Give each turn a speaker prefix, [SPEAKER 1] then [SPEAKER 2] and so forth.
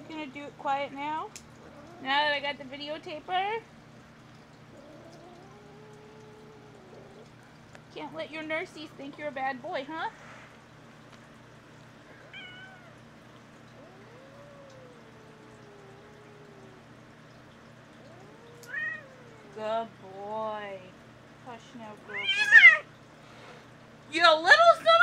[SPEAKER 1] Gonna do it quiet now. Now that I got the videotaper. Can't let your nursies think you're a bad boy, huh? Good boy. Hush now, good boy. You little son